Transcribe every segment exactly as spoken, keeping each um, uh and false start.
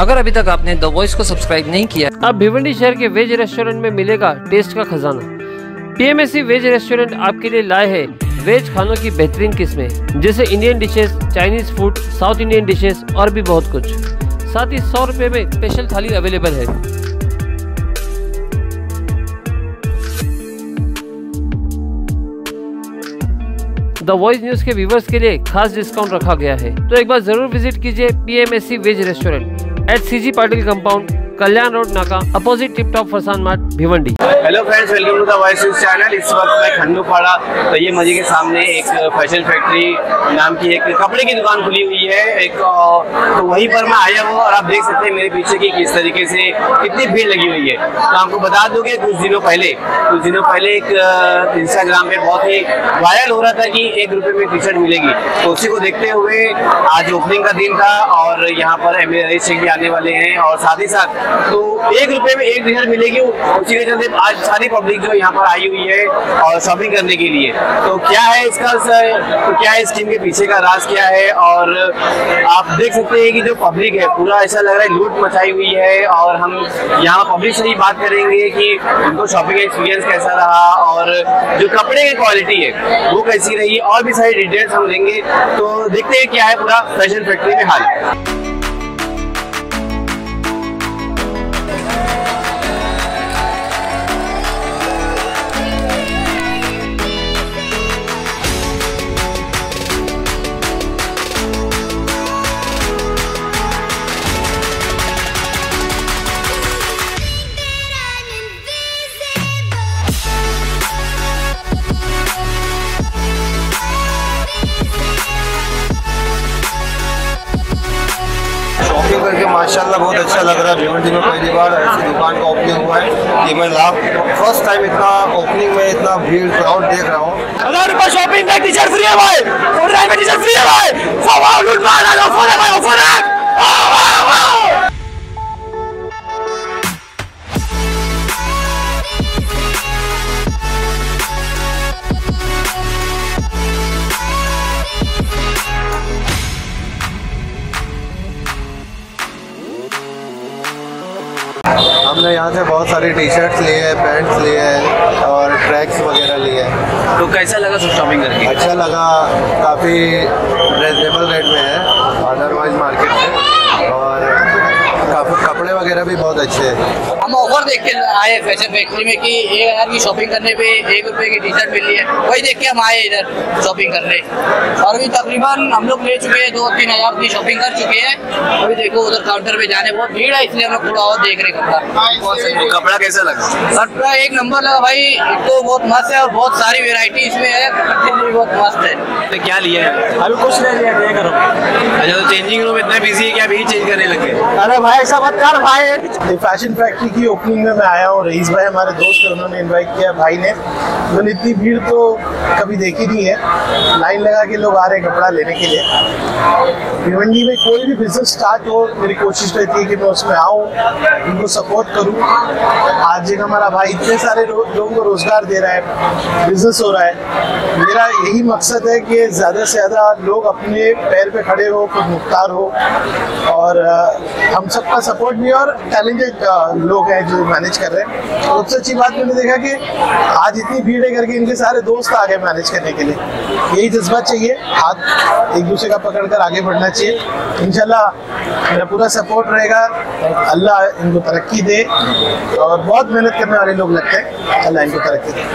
अगर अभी तक आपने द वॉइस को सब्सक्राइब नहीं किया, अब भिवंडी शहर के वेज रेस्टोरेंट में मिलेगा टेस्ट का खजाना। पीएमएससी वेज रेस्टोरेंट आपके लिए लाए है वेज खानों की बेहतरीन किस्में, जैसे Indian dishes, Chinese food, South Indian dishes और भी बहुत कुछ। साथ ही सौ रुपए में स्पेशल थाली अवेलेबल है। द वॉइस न्यूज के व्यूवर्स के लिए खास डिस्काउंट रखा गया है, तो एक बार जरूर विजिट कीजिए PMSC veg restaurant at CG Patil compound, Kalyan road नाका, opposite tip top Farsan mart, Bhiwandi. Hello friends, welcome to the voice news channel. इस वक्त मैं खन्नू पाड़ा तैयब मस्जिद के सामने एक फैशन फैक्ट्री नाम की एक कपड़े की दुकान खुली हुई है एक, तो वहीं पर मैं आया हूँ और आप देख सकते हैं मेरे पीछे की किस तरीके से कितनी भीड़ लगी हुई है। तो आपको बता दूं कि कुछ दिनों पहले कुछ दिनों पहले एक इंस्टाग्राम पे बहुत ही वायरल हो रहा था कि एक रुपए में टी शर्ट मिलेगी, तो उसी को देखते हुए आज ओपनिंग का दिन था और यहाँ पर एम ए रईस शेख भी आने वाले हैं और साथ ही साथ तो एक रुपए में एक टी शर्ट मिलेगी। उसी के चलते आज सारी पब्लिक जो यहाँ पर आई हुई है और शॉपिंग करने के लिए। तो क्या है इसका तो क्या है स्कीम के पीछे का राज क्या है, और आप देख सकते हैं कि जो पब्लिक है पूरा ऐसा लग रहा है लूट मचाई हुई है। और हम यहाँ पब्लिक से ही बात करेंगे कि उनको शॉपिंग एक्सपीरियंस कैसा रहा और जो कपड़े की क्वालिटी है वो कैसी रही, और भी सारी डिटेल्स हम लेंगे। तो देखते हैं क्या है पूरा फैशन फैक्ट्री में हाल। शॉपिंग करके माशाल्लाह बहुत अच्छा लग रहा है। भिवंडी में पहली बार ऐसी दुकान का ओपनिंग हुआ है कि मैं लाभ फर्स्ट टाइम इतना ओपनिंग में इतना भीड़ क्राउड देख रहा हूँ। हजार रुपए शॉपिंग में टी शर्ट फ्री है भाई, में टी शर्ट फ्री है भाई, लूट मार रहा है, ऑफर है भाई, ऑफर है। हमने यहाँ से बहुत सारी टी शर्ट्स लिए हैं, पैंट्स लिए हैं और ट्रैक्स वगैरह लिए हैं। तो कैसा लगा सब शॉपिंग करके? अच्छा लगा, काफ़ी रिजनेबल रेट में है अदरवाइज मार्केट से, और काफ़ी कपड़े वगैरह भी बहुत अच्छे हैं। हम ऑफर देख के आए फैशन फैक्ट्री में कि एक हज़ार की शॉपिंग करने पे एक रुपए की टी शर्ट मिल रही है, वही देख के हम आए इधर शॉपिंग करने। और अभी तकरीबन हम लोग ले चुके हैं, दो तीन हज़ार की शॉपिंग कर चुके हैं। अभी देखो उधर काउंटर पे जाने बहुत भीड़ है, इसलिए हम लोग थोड़ा और देख रहे कपड़ा। कपड़ा कैसा लगा? कपड़ा एक नंबर लगा भाई, तो बहुत मस्त है और बहुत सारी वेरायटी इसमें है, भी बहुत मस्त है। तो क्या लिया है? अभी कुछ नहीं लिया, देख रहा हूँ। अच्छा, तो चेंजिंग रूम इतना बिजी है कि अभी चेंज करने लगे? अरे भाई ऐसा मत कर भाई। फैशन फैक्ट्री की ओपनिंग में मैं आया हूँ, रईस भाई हमारे दोस्त हैं, उन्होंने इनवाइट किया भाई ने। मैंने इतनी भीड़ तो कभी देखी नहीं है, लाइन लगा के लोग आ रहे हैं कपड़ा लेने के लिए। भिवंडी में कोई भी बिजनेस स्टार्ट हो, मेरी कोशिश रहती है कि मैं उसमें आऊँ, उनको सपोर्ट करूँ। आज एक हमारा भाई इतने सारे लोगों को रोजगार दे रहा है, बिजनेस हो रहा है। मेरा यही मकसद है कि ज़्यादा से ज़्यादा लोग अपने पैर पे खड़े हो, खुद मुख्तार हो, और हम सबका सपोर्ट भी, और टैलेंटेड लोग हैं जो मैनेज कर रहे हैं। तो सबसे अच्छी बात मैंने देखा कि आज इतनी भीड़ है करके इनके सारे दोस्त आ गए मैनेज करने के लिए। यही जज्बा चाहिए, हाथ एक दूसरे का पकड़कर आगे बढ़ना चाहिए। इंशाल्लाह मेरा पूरा सपोर्ट रहेगा, अल्लाह इनको तरक्की दे, और बहुत मेहनत करने वाले लोग लगते हैं, अल्लाह इनको तरक्की दे।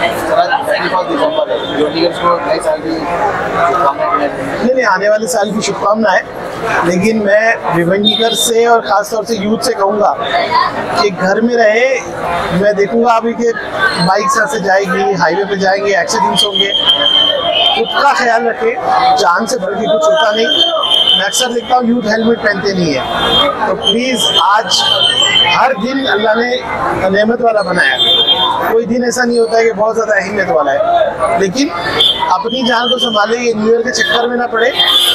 नहीं नहीं, आने वाले साल की शुभकामनाएं, लेकिन मैं भिवंडीकर से और खासतौर से यूथ से कहूँगा कि घर में रहे। मैं देखूंगा अभी कि बाइक यहाँ से जाएगी, हाईवे पे जाएंगे, एक्सीडेंट्स होंगे। खुद का ख्याल रखें, जान से बढ़ के कुछ होता नहीं। मैं अक्सर देखता हूँ यूथ हेलमेट पहनते नहीं है, तो प्लीज़ आज हर दिन अल्लाह ने नेमत वाला बनाया, कोई दिन ऐसा नहीं होता है कि बहुत ज़्यादा अहमियत वाला है। लेकिन अपनी जान को संभाले, ये न्यू ईयर के चक्कर में ना पड़े,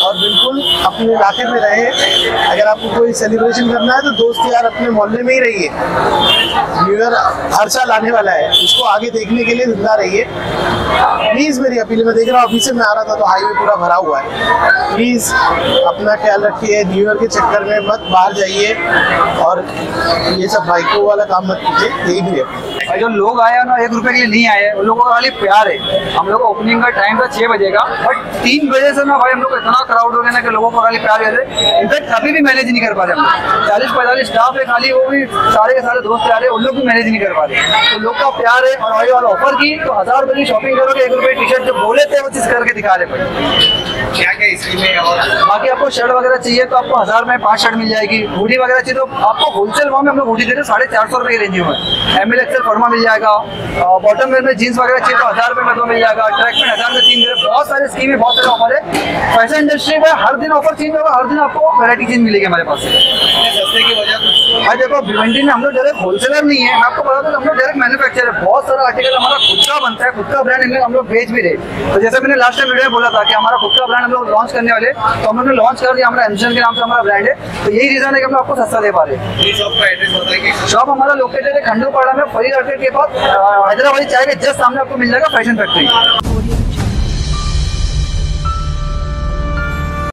और बिल्कुल अपने इलाके में रहे। अगर आपको कोई सेलिब्रेशन करना है तो दोस्त यार अपने मोहल्ले में ही रहिए। न्यू ईयर हर साल आने वाला है, उसको आगे देखने के लिए जिंदा रहिए। प्लीज मेरी अपील, मैं देख रहा हूँ ऑफिस से मैं आ रहा था तो हाईवे पूरा भरा हुआ है। प्लीज अपना ख्याल रखिए, न्यू ईयर के चक्कर में मत बाहर जाइए और ये सब बाइकों वाला काम मत कीजिए। यही भी है और जो लोग आए हैं ना एक रुपए के लिए नहीं आए, उन लोगों का खाली प्यार है। हम लोग का ओपनिंग का टाइम था छह बजे का, बट तीन बजे से ना भाई हम लोग इतना क्राउड हो गया ना कि लोगों को खाली प्यार है। इनफैक्ट अभी भी मैनेज नहीं कर पा रहे हम लोग। चालीस पैंतालीस स्टाफ है खाली, वो भी सारे के सारे दोस्त आ रहे, उन लोग भी मैनेज नहीं कर पा रहे। तो लोग का प्यार है। और भाई वाला ऑफर की तो हजार रुपए की शॉपिंग करोगे, एक रुपए टी शर्ट जो बोले थे वो चीज करके दिखा रहे भाई। क्या क्या स्कीमें और बाकी आपको शर्ट वगैरह चाहिए तो आपको हजार में पांच शर्ट मिल जाएगी। हुडी वगैरह चाहिए तो आपको होलसेल भाव में हम लोग हुडी देते हैं साढ़े चार सौ रुपए की रेंज में। एम एल एक्सएल फर्मा मिल जाएगा, बॉटम वेयर में जींस वगैरह चाहिए तो हजार रुपए में दो मिल जाएगा, ट्रैक में हजार में तीन मिल, बहुत सारे स्कीम है, बहुत सारे ऑफर है। फैशन इंडस्ट्री में हर दिन ऑफर चेंज होगा, हर दिन आपको वैरायटी चेंज मिलेगी हमारे पास से। सस्ते की वजह भाई देखो भिवंडी में हम लोग डायरेक्ट होलसेलर नहीं है, मैं आपको बता दूं हम लोग डायरेक्ट मैन्युफैक्चर है। बहुत सारा आर्टिकल हमारा खुद का बनता है, खुद का ब्रांड हम लोग बेच भी रहे। तो जैसे मैंने लास्ट टाइम वीडियो में बोला था कि हमारा खुद का ब्रांड हम लोग लॉन्च करने वाले, तो हम लोग ने लॉन्च कर दिया। हमारा एमशन के नाम से हमारा ब्रांड है, तो यही रीजन है कि हम लोग आपको सस्ता दे पा रहे हैं। शॉप का एड्रेस बताइए। शॉप हमारा लोकेटेड है खंडूपाड़ा में, फरीद आर्केड के पास, हैदराबादी चाय के जस्ट सामने आपको मिल जाएगा फैशन फैक्ट्री।